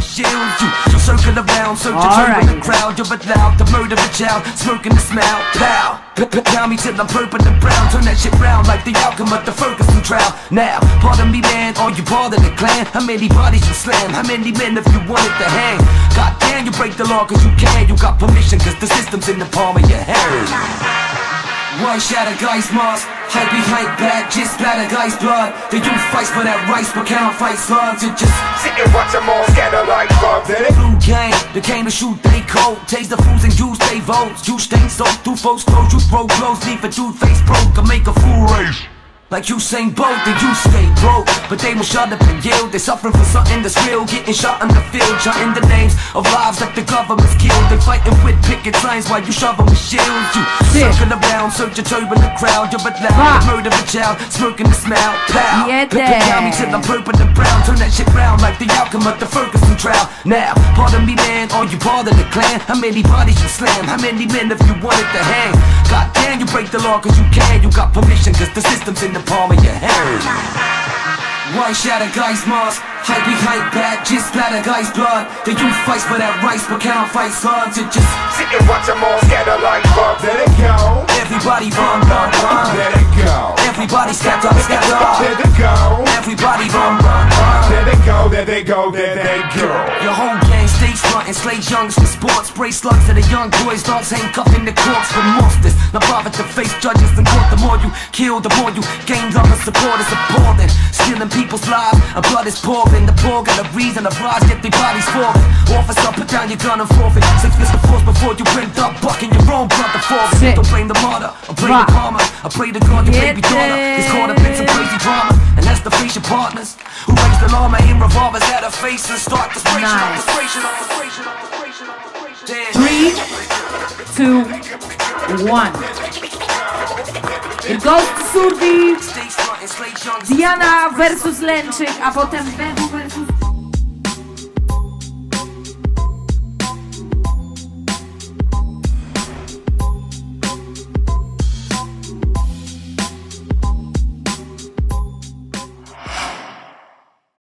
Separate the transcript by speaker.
Speaker 1: shield. You circle around, search a turn in the crowd. You're allowed to murder a child, smoking the smell. Pow, pow me till I'm purple and brown. Turn that shit round like the outcome of the Ferguson trial. Now, pardon me man, are you part of the clan? How many bodies you slam? How many men if you wanted to hang? God damn, you break the law cause you can. You got permission cause the system's in the palm of your hand. One shot of guy's mask, hype behind back, just splatter guy's blood. The youth fights for that rice, but can't fight slugs. It just
Speaker 2: sit and watch them all scatter like bugs, did it?
Speaker 1: Blue gang, they came to shoot they cold. Taste the fools and use they votes. You stain soaked through folks' clothes. You throw blows, leave a dude face broke, or make a fool race. Like Usain Bolt, then you stay broke. But they will shut up and yield. They suffering for something that's real. Getting shot in the field, shouting the names of lives that the government's killed. They fighting with picket signs while you shove them with shields. You circle around, search a turban in the crowd. You're allowed to murder a child, smoking the smell. Pow, pow me till I'm purple and brown. Turn that shit round like the outcome of the Ferguson trial. Now, pardon me man, are you part of the clan? How many bodies you slam? How many men if you wanted to hang? God damn, you break the law cause you can. You got permission cause the system's in the palm of your hand. One shot of guy's mask, hype behind back, just splatter guy's blood. The youth fights for that rice, but can't fight slugs. It just
Speaker 2: sit and watch them all scatter like bugs, let it go.
Speaker 1: Everybody run, run, run,
Speaker 2: let it go.
Speaker 1: Everybody scatter, scatter,
Speaker 2: let it go.
Speaker 1: Everybody run, run, run,
Speaker 2: let it go, there they go, there they go.
Speaker 1: Your whole gang stays frontin', slays youngs for sports. Spray slugs to the young boys, dogs handcuffed in the corpse for monsters. Not bother to face judges in court. The more you kill, the more you gain love and support. It's appalling, stealing people's lives and blood is pouring. The poor got a reason to rise, get their bodies falling. Officer, put down your gun and forfeit. 6 years to force before you bring up bucking your own brother for it. Don't blame the martyr, I blame the karma. I pray to God your baby daughter is caught up in some crazy drama. And that's the face your partners who raise the llama, aim revolvers at her face and start the spray.
Speaker 3: 3, 2, 1. It goes to Surdi, Diana versus Lęczyk, a potem Bebu versus